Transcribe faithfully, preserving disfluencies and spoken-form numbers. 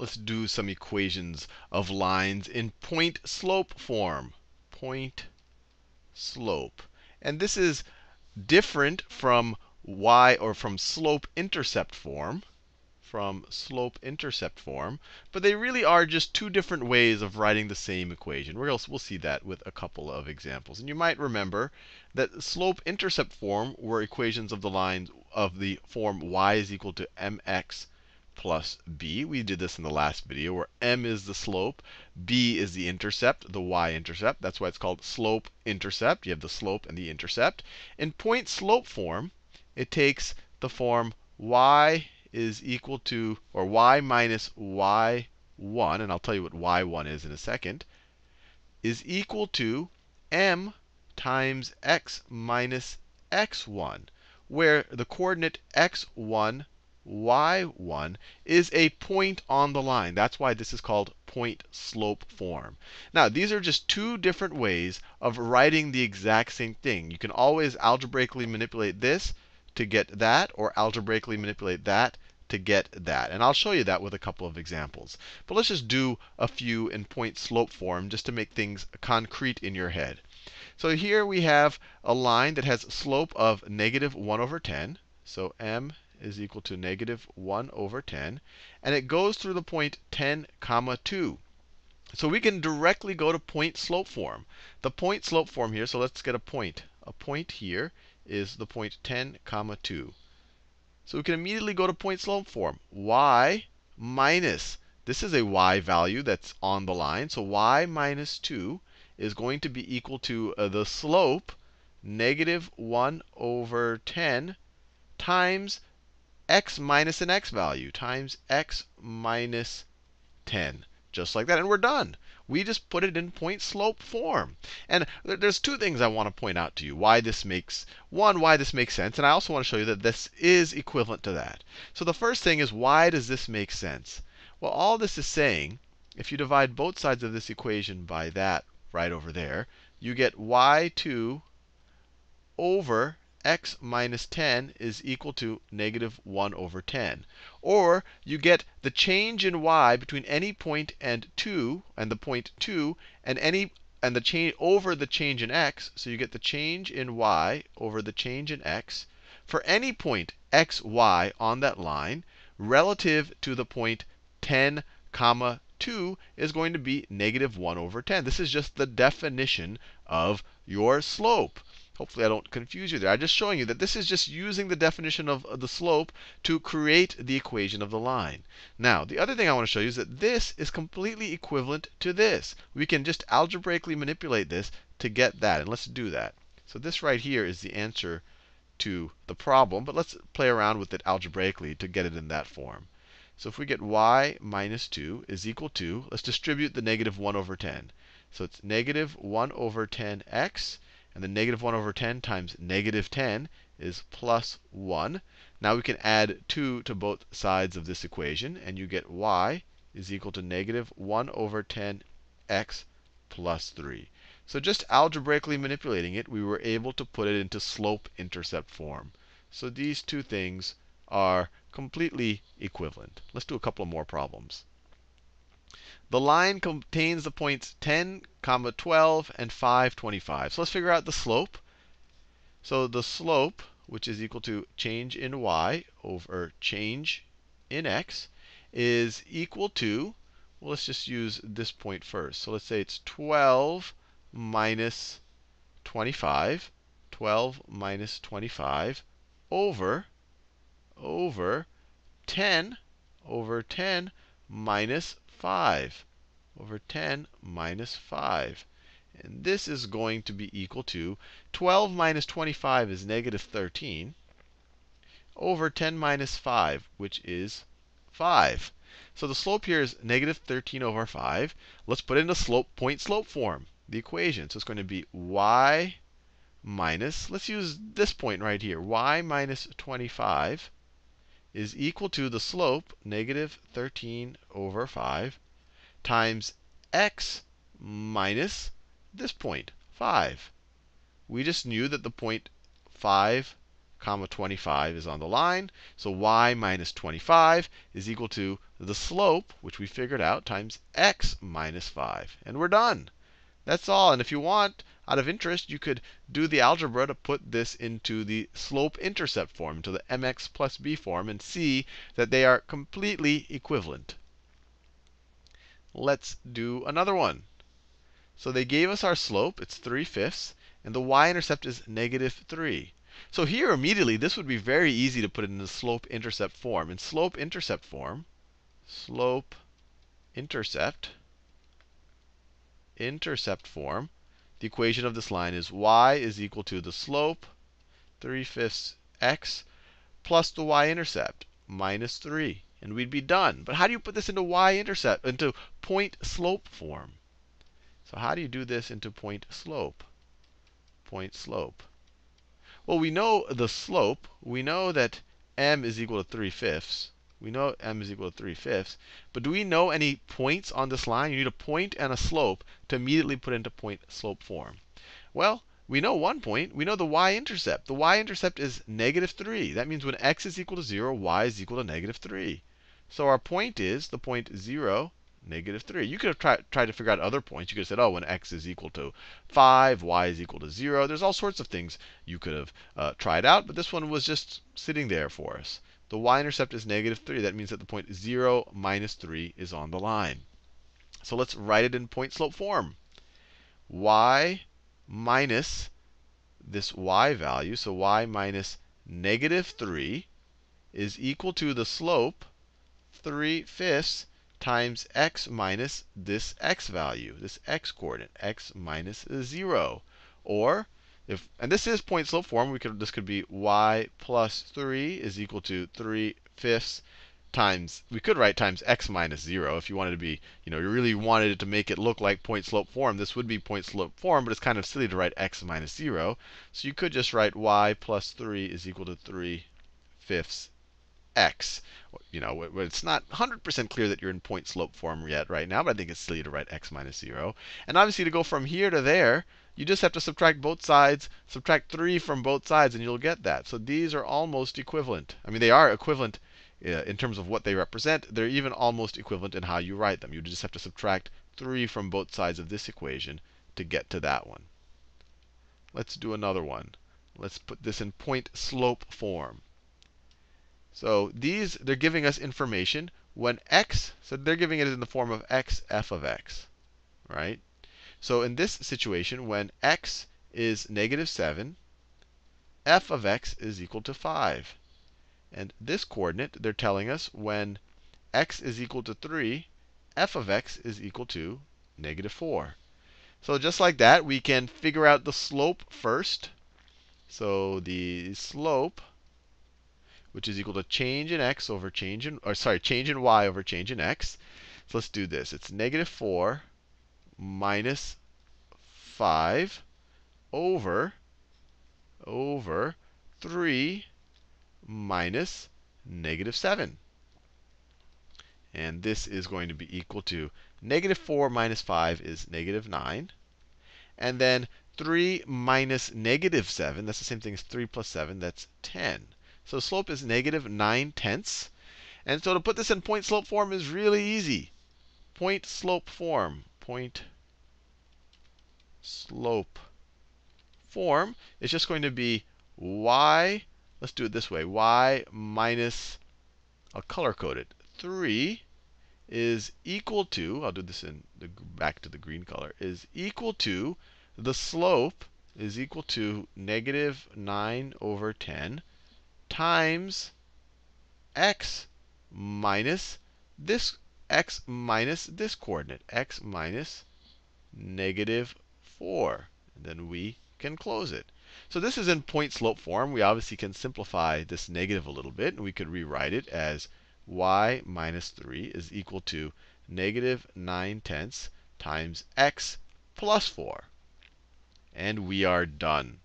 let's do some equations of lines in point slope form. Point slope. And this is different from y or from slope intercept form. From slope intercept form. But they really are just two different ways of writing the same equation. We'll, we'll see that with a couple of examples. And you might remember that slope intercept form were equations of the lines of the form y is equal to mx plus b. We did this in the last video, where m is the slope, b is the intercept, the y-intercept. That's why it's called slope intercept. You have the slope and the intercept. In point slope form, it takes the form y is equal to, or y minus y one, and I'll tell you what y one is in a second, is equal to m times x minus x one, where the coordinate x one, y one is a point on the line. That's why this is called point slope form. Now, these are just two different ways of writing the exact same thing. You can always algebraically manipulate this to get that, or algebraically manipulate that to get that. And I'll show you that with a couple of examples. But let's just do a few in point slope form just to make things concrete in your head. So here we have a line that has slope of negative one over ten. So m is equal to negative one over ten. And it goes through the point ten comma two. So we can directly go to point slope form. The point slope form here, so let's get a point. A point here is the point ten comma two. So we can immediately go to point slope form. Y minus, this is a y value that's on the line. So y minus two is going to be equal to uh, the slope, negative one over ten, times x minus an x value, times x minus ten. Just like that. And we're done. We just put it in point slope form. And there's two things I want to point out to you. Why this makes, one, why this makes sense. And I also want to show you that this is equivalent to that. So the first thing is, why does this make sense? Well, all this is saying, if you divide both sides of this equation by that right over there, you get y two over x minus ten is equal to negative one over ten. Or you get the change in y between any point and two, and the point two, and any and the change over the change in x. So you get the change in y over the change in x for any point x, y on that line relative to the point ten comma two is going to be negative one over ten. This is just the definition of your slope. Hopefully I don't confuse you there. I'm just showing you that this is just using the definition of the slope to create the equation of the line. Now, the other thing I want to show you is that this is completely equivalent to this. We can just algebraically manipulate this to get that. And let's do that. So this right here is the answer to the problem. But let's play around with it algebraically to get it in that form. So if we get y minus two is equal to, let's distribute the negative one over ten. So it's negative one over ten x. And the negative one over ten times negative ten is plus one. Now we can add two to both sides of this equation. And you get y is equal to negative one over ten x plus three. So just algebraically manipulating it, we were able to put it into slope intercept form. So these two things are completely equivalent. Let's do a couple of more problems. The line contains the points ten, twelve, and five, twenty-five. So let's figure out the slope. So the slope, which is equal to change in y over change in x, is equal to, well, let's just use this point first. So let's say it's twelve minus twenty-five. twelve minus twenty-five over, over ten over ten minus five over ten minus five. And this is going to be equal to twelve minus twenty-five is negative thirteen over ten minus five, which is five. So the slope here is negative thirteen over five. Let's put it in the slope point slope form, the equation. So it's going to be y minus, let's use this point right here, y minus twenty-five is equal to the slope, negative thirteen over five, times x minus this point, five. We just knew that the point five comma twenty-five is on the line. So y minus twenty-five is equal to the slope, which we figured out, times x minus five. And we're done. That's all. And if you want, out of interest, you could do the algebra to put this into the slope-intercept form, to the mx plus b form, and see that they are completely equivalent. Let's do another one. So they gave us our slope. It's three fifths. And the y-intercept is negative three. So here, immediately, this would be very easy to put it in the slope-intercept form. In slope-intercept form, slope-intercept, intercept form, the equation of this line is y is equal to the slope, three fifths x, plus the y-intercept, minus three. And we'd be done. But how do you put this into y-intercept, into point-slope form? So how do you do this into point-slope? Point-slope. Well, we know the slope. We know that m is equal to three fifths. We know m is equal to three fifths. But do we know any points on this line? You need a point and a slope to immediately put into point-slope form. Well, we know one point. We know the y-intercept. The y-intercept is negative three. That means when x is equal to zero, y is equal to negative three. So our point is the point zero, negative three. You could have tried, tried to figure out other points. You could have said, oh, when x is equal to five, y is equal to zero. There's all sorts of things you could have uh, tried out. But this one was just sitting there for us. The y-intercept is negative three. That means that the point zero minus three is on the line. So let's write it in point-slope form. Y minus this y value, so y minus negative three, is equal to the slope, three fifths, times x minus this x value, this x coordinate, x minus zero. Or, if, and this is point-slope form, we could, this could be y plus three is equal to three fifths times, we could write times x minus zero if you wanted to be, you know, you really wanted it to make it look like point-slope form. This would be point-slope form, but it's kind of silly to write x minus zero. So you could just write y plus three is equal to three fifths x. You know, it's not one hundred percent clear that you're in point-slope form yet right now, but I think it's silly to write x minus zero. And obviously, to go from here to there, you just have to subtract both sides, subtract three from both sides, and you'll get that. So these are almost equivalent. I mean, they are equivalent uh, in terms of what they represent. They're even almost equivalent in how you write them. You just have to subtract three from both sides of this equation to get to that one. Let's do another one. Let's put this in point-slope form. So these, they're giving us information when x, so they're giving it in the form of x f of x, right? So in this situation, when x is negative seven, f of x is equal to five. And this coordinate, they're telling us when x is equal to three, f of x is equal to negative four. So just like that, we can figure out the slope first. So the slope, which is equal to change in x over change in, or sorry, change in y over change in x. So let's do this. It's negative four minus five over, over three minus negative seven. And this is going to be equal to negative four minus five is negative nine. And then three minus negative seven, that's the same thing as three plus seven, that's ten. So slope is negative nine tenths. And so to put this in point-slope form is really easy. Point-slope form, point-slope form is just going to be y, let's do it this way, y minus, I'll color code it, three is equal to, I'll do this in the back to the green color, is equal to the slope is equal to negative nine over ten times x minus this x minus this coordinate, x minus negative four. And then we can close it. So this is in point-slope form. We obviously can simplify this negative a little bit, and we could rewrite it as y minus three is equal to negative nine tenths times x plus four. And we are done.